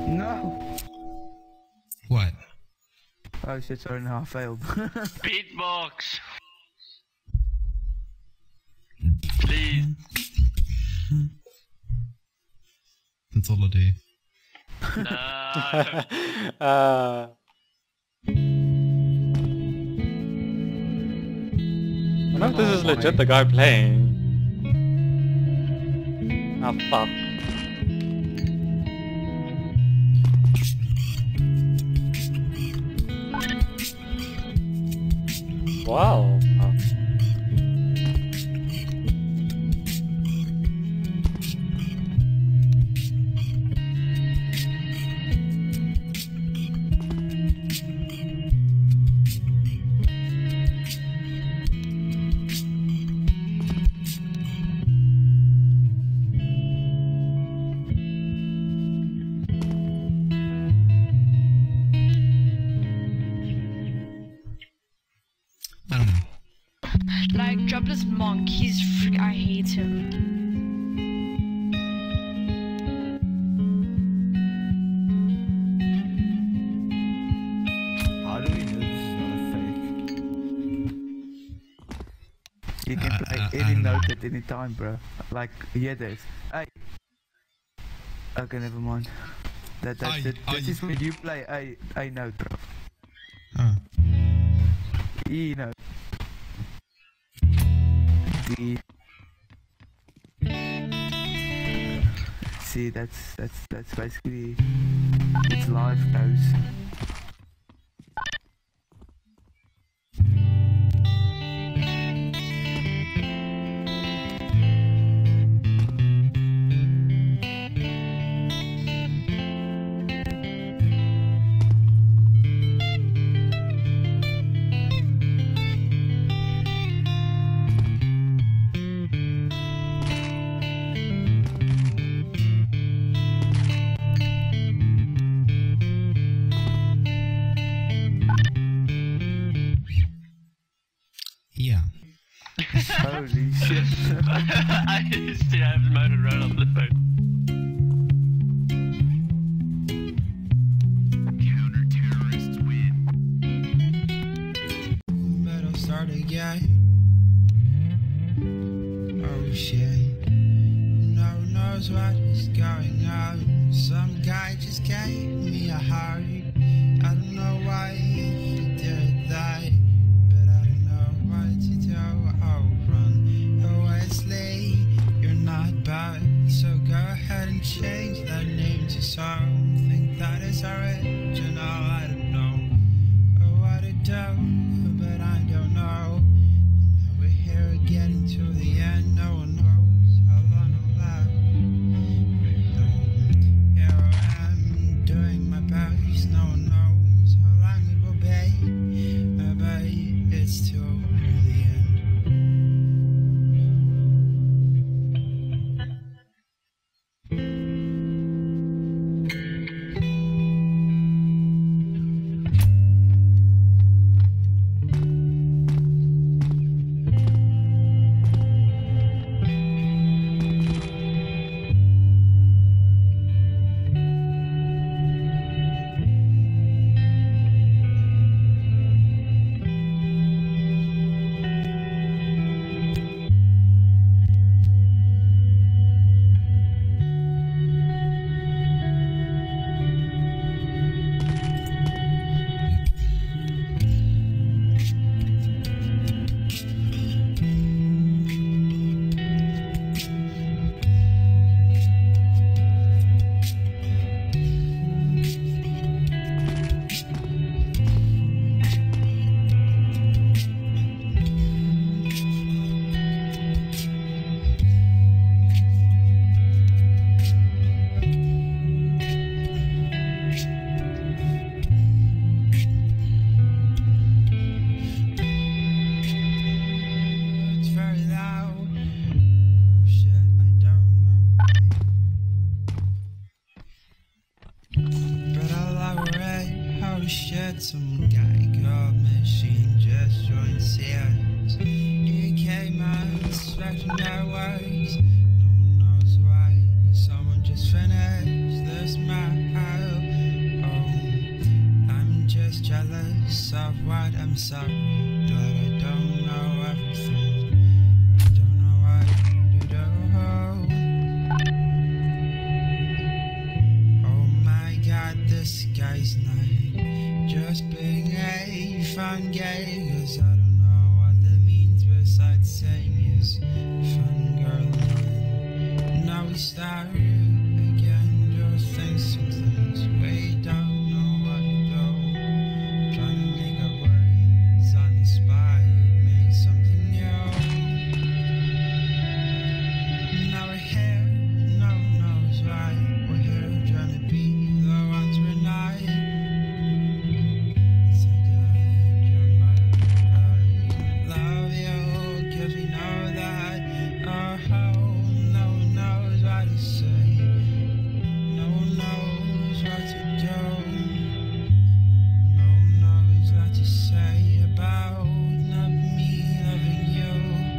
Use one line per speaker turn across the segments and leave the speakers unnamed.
No.
What?
Oh shit, sorry, no, I failed.
Beatbox. Please.
That's all I do.
No.
I don't know if this is legit the guy playing. Ah, fuck. Wow.
I don't know.
Like, Jobless Monk, he's I hate him.
How do we know this is not a fake? You can play any note at any time, bro. Like, yeah, there's. Hey. Okay, never mind. That's it. This is when you play a note, bro. E note. D. See, that's basically it's live goes.
Yeah.
Holy shit.
I still have the motor run on the phone. Counter-terrorists win.
Better start again. Oh shit. No one knows what is going on. Some guy just gave me a heart. I don't know why he did that. You're not bad, so go ahead and change that name to something that is original. I don't know what to do, but I don't know. Now we're here getting to the end. No one knows how long I'll last. Here I am doing my best. No one knows how long it will be, but it's till the end. Some guy called machine just joined CS. He came out stretching their words. No one knows why. Someone just finished this map. I'm sorry, but I don't know everything. I don't know what to do. Oh my god, this guy's not just being a fun gay, 'cause I don't know what that means besides saying he's fun girl. Now we start again, do things we don't know what to do. Trying to make up words on the spot, make something new. Now we're here, no one knows why. We're here trying to be the ones we're not. Love you, 'cause we know that. Oh, no one knows what to say. No one knows what to do. No one knows what to say about not me loving you.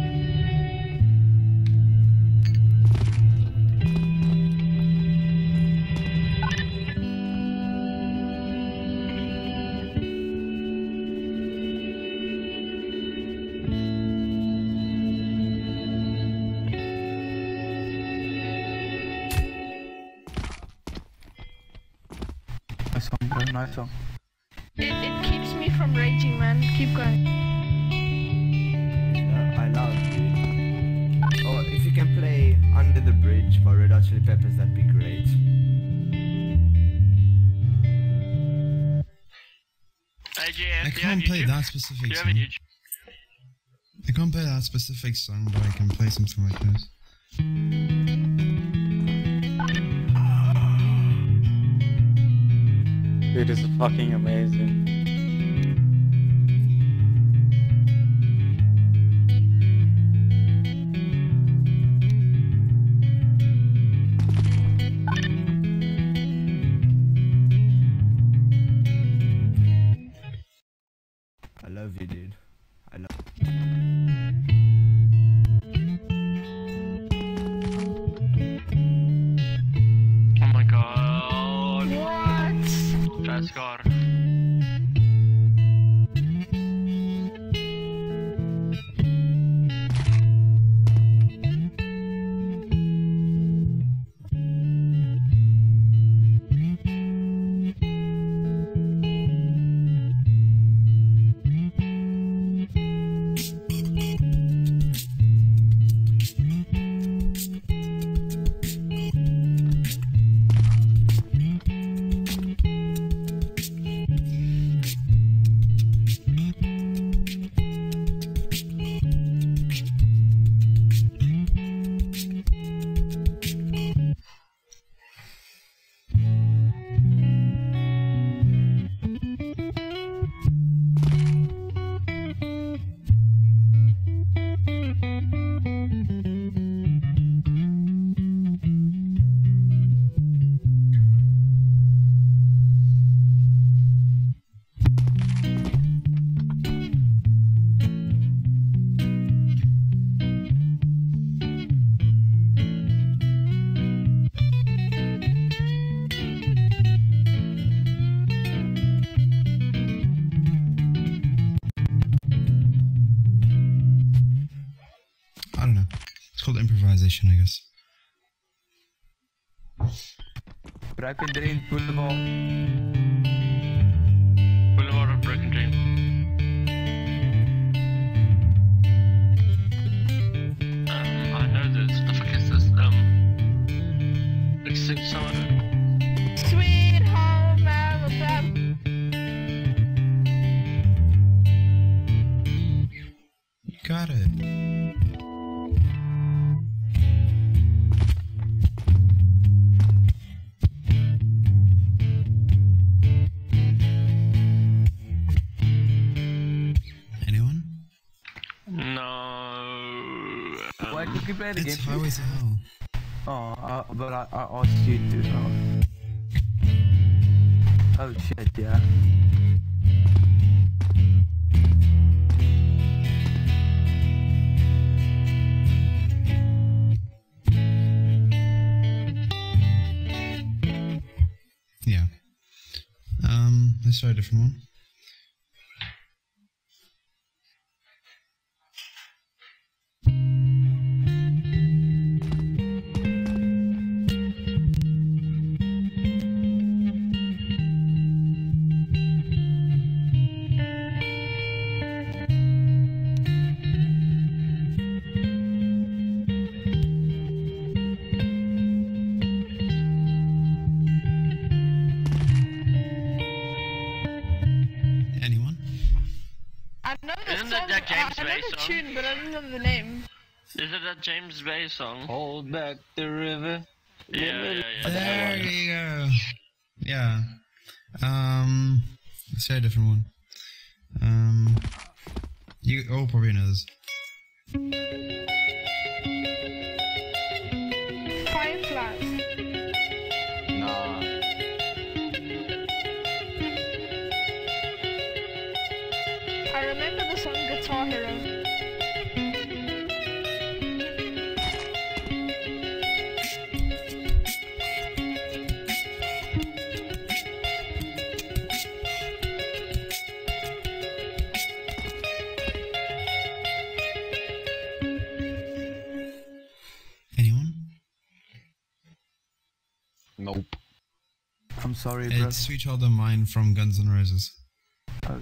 Nice song, bro. Nice song.
It keeps me from raging, man. Keep going.
I love it. Or if you can play Under the Bridge by Red Hot Chili Peppers, that'd be great.
AGF,
I can't play that specific
you have a
song.
YouTube.
I can't play that specific song, but I can play something like this.
Dude, this is fucking amazing.
I love you, dude. I love
Oh my god.
What?
Try to score.
I don't know. It's called improvisation, I guess.
Broken Dream, Boulevard.
Boulevard of Broken Dream. I know this. The fuck is this? Like sing someone.
Sweet home Alabama.
You got it. Anyone?
No.
Why could you play the game?
It's Highway to Hell.
Oh, but I asked you to. Oh shit, yeah.
Yeah. Let's try a different one.
Isn't that that James
I know
Bay
the
song?
tune, but I don't know the name.
Is it that James Bay song?
Hold back the river.
Yeah.
There you go. Yeah. Let's say a different one. You all probably know this.
Fireflies.
Nah.
I remember the song Guitar Hero.
Anyone?
Nope.
I'm sorry, bro.
It's Sweet Child of Mine from Guns N' Roses.
Oh,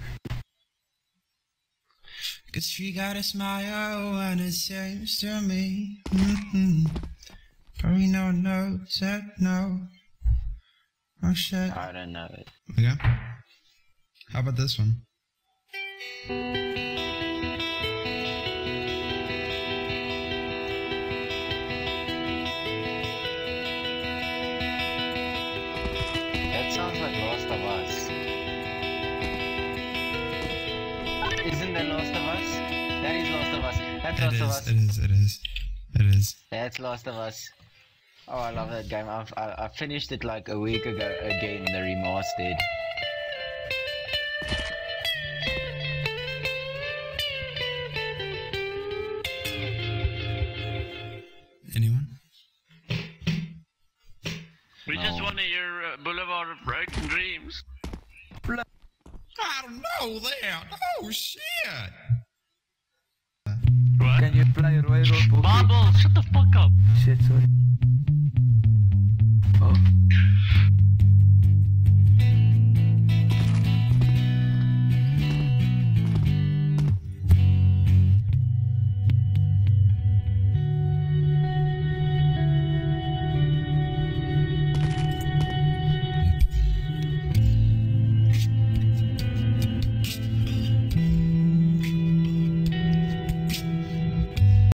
Cause she got a smile and it seems to me. Probably no one knows that, no. Oh shit.
I don't know it.
Okay. How about this one?
That sounds like Last of Us. Isn't that Last of Us? That is Last of Us. That's Last of Us.
It is.
That's Last of Us. Oh, I love that game. I finished it like a week ago again, the remastered.
Anyone?
We just want to hear Boulevard of Broken Dreams.
I don't know that. Oh shit.
What?
can you play Roy Road Boogie?
Bubbles, shut the fuck up.
Shit, sorry. Oh.